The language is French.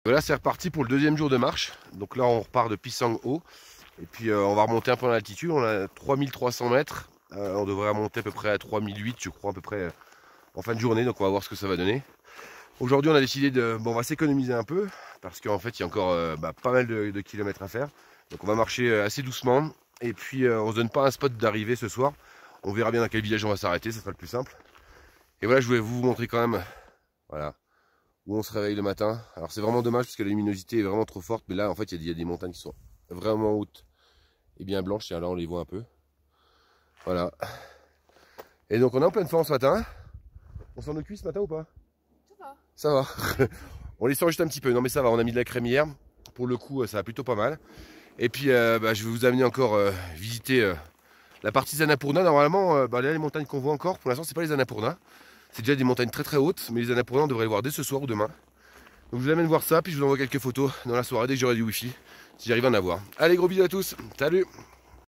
Là c'est reparti pour le deuxième jour de marche. Donc là on repart de Pisang Haut. Et puis on va remonter un peu en altitude. On a 3300 mètres. On devrait remonter à peu près à 3008 je crois à peu près en fin de journée. Donc on va voir ce que ça va donner. Aujourd'hui on a décidé de... Bon, on va s'économiser un peu. Parce qu'en fait il y a encore pas mal de kilomètres à faire. Donc on va marcher assez doucement. Et puis on se donne pas un spot d'arrivée ce soir. On verra bien dans quel village on va s'arrêter. Ça sera le plus simple. Et voilà, je voulais vous montrer quand même. Voilà. Où on se réveille le matin. Alors c'est vraiment dommage parce que la luminosité est vraiment trop forte. Mais là en fait il y a des montagnes qui sont vraiment hautes et bien blanches. Tiens, là on les voit un peu. Voilà. Et donc on est en pleine forme ce matin. On sent nos cuisses ce matin ou pas? Ça va. On les sent juste un petit peu. Non mais ça va, on a mis de la crème hier. Pour le coup ça va plutôt pas mal. Et puis je vais vous amener encore visiter la partie Annapurna. Normalement là les montagnes qu'on voit encore, pour l'instant c'est pas les Annapurna. C'est déjà des montagnes très très hautes. Mais les Annapurna on devrait les voir dès ce soir ou demain. Donc je vous amène voir ça, puis je vous envoie quelques photos dans la soirée dès que j'aurai du wifi, si j'arrive à en avoir. Allez, gros bisous à tous, salut!